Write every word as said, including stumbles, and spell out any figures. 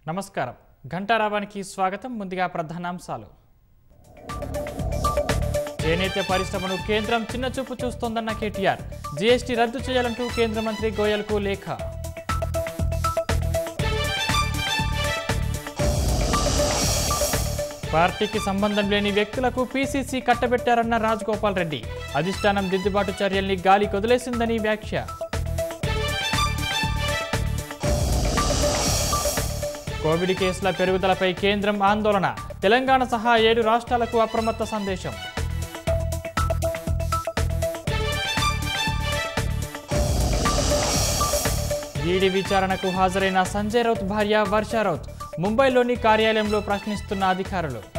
నమస్కారం ఘంటారావానికి స్వాగతం ముందుగా ప్రధానాంశాలు చేనేత పరిశ్రమను కేంద్రం చిన్నచూపు చూస్తోందన్న కేటీఆర్ జీఎస్టీ రద్దు చేయాలంటూ కేంద్ర మంత్రి గోయల్కు లేఖ పార్టీకి సంబంధం లేని వ్యక్తులకు పీసీసీ కట్టబెట్టారన్న రాజగోపాల్ రెడ్డి అధిష్టానం దిద్దుబాటు చర్యల్ని గాలి కొదిలేసిందని వ్యాఖ్య కోవిడ్ కేసుల పెరుగుదలపై కేంద్రం ఆందోళన తెలంగాణ సహా ఏడు రాష్ట్రాలకు అప్రమత్త సందేశం ఈడీ విచారణకు హాజరైన సంజయ్ రౌత్ భార్య వర్ష రౌత్ ముంబైలోని కార్యాలయంలో ప్రశ్నిస్తున్న అధికారులు